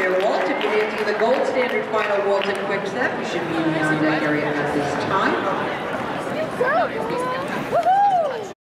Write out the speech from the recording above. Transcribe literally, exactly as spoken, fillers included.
there, Walt. If you're dancing the gold standard final waltz and quick step, you should be in the music deck area at this time.